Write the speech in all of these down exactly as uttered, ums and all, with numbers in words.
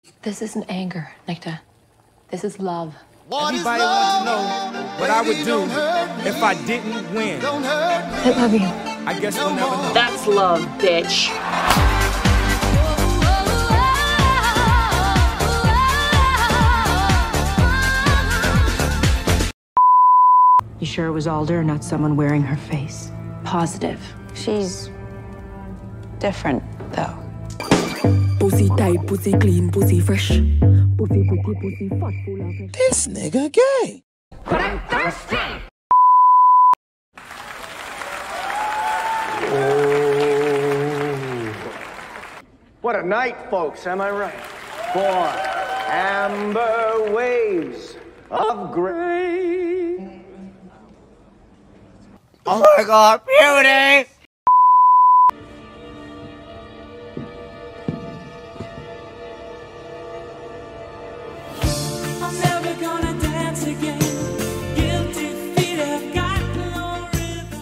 This isn't anger, Nikta. This is love. Everybody wants to know what I would do if I didn't win. I love you. I guess we'll never know. That's love, bitch. You sure it was Alder, not someone wearing her face? Positive. She's different, though. Pussy tight, pussy clean, pussy fresh. Pussy pretty, pussy fat, full of fish. This nigga gay. But I'm thirsty! Oh. What a night, folks, am I right? For amber waves of gray. Oh my God, beauty! I'm never gonna dance again. Guilty feet have got no rhythm.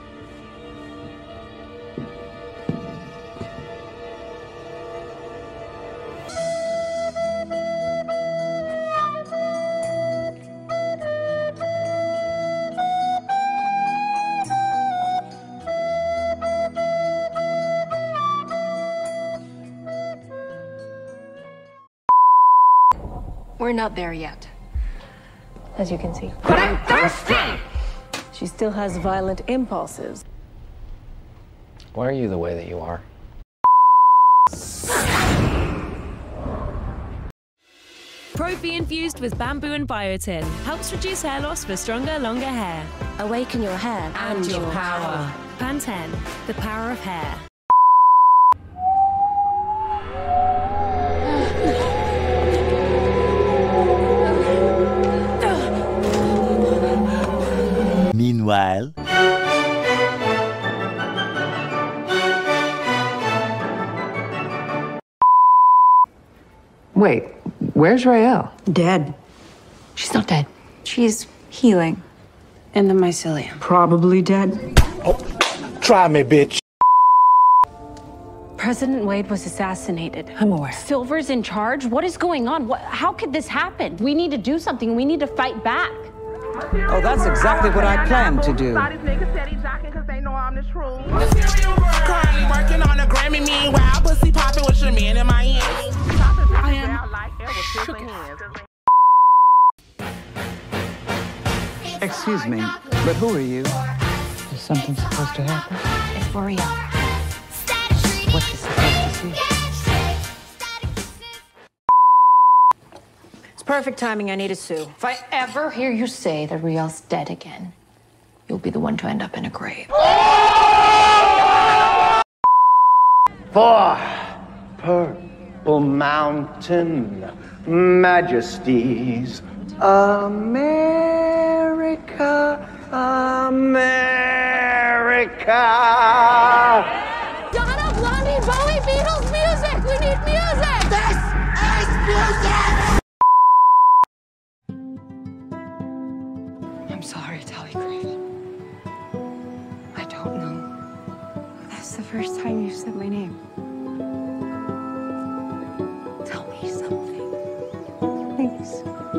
We're not there yet, as you can see. But I'm thirsty! She still has violent impulses. Why are you the way that you are? Profi infused with bamboo and biotin helps reduce hair loss for stronger, longer hair. Awaken your hair And your power. Pantene, the power of hair. Meanwhile... Wait, where's Raylla? Dead. She's not dead. She's healing in the mycelium. Probably dead. Oh, try me, bitch. President Wade was assassinated. I'm aware. Silver's in charge? What is going on? What, how could this happen? We need to do something. We need to fight back. Oh, that's exactly what I planned to do. Currently working on a Grammy, meanwhile, pussy popping with your man in my hand. I am shook. Excuse me, but who are you? Is something supposed to happen? It's for real. What's she supposed to see? It's perfect timing. I need a sue. If I ever hear you say that Riel's dead again, you'll be the one to end up in a grave. For Purple Mountain Majesties, America, America. Donna, Blondie, Bowie, Beatles, music! We need music! This is music! I'm sorry, Tally Craven. I don't know. That's the first time you've said my name. Tell me something. Please.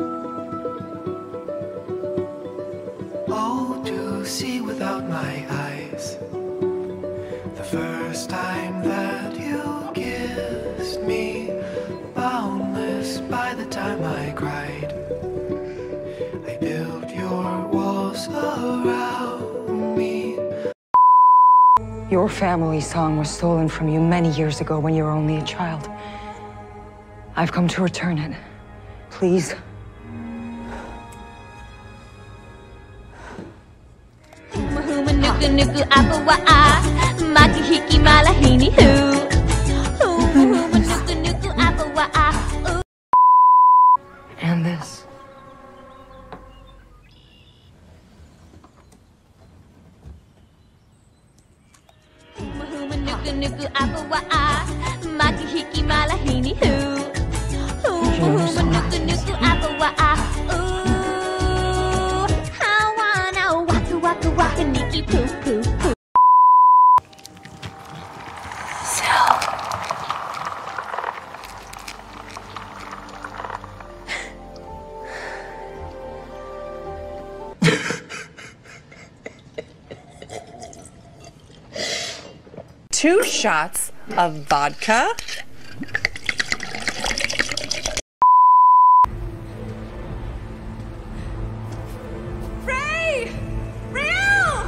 Oh, to see without my eyes. The first time that you kissed me, boundless by the time I cried. I built your walls around me. Your family song was stolen from you many years ago when you were only a child. I've come to return it. Please. And this. two shots of vodka. Ray! Raylla!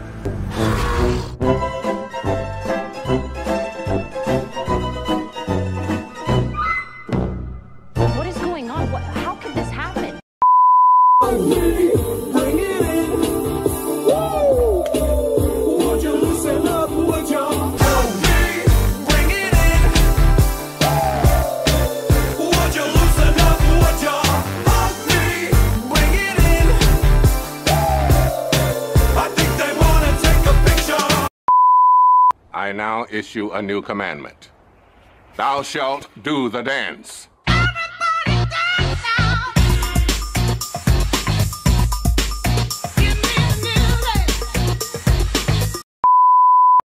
What is going on? What, how could this happen? I now issue a new commandment. Thou shalt do the dance.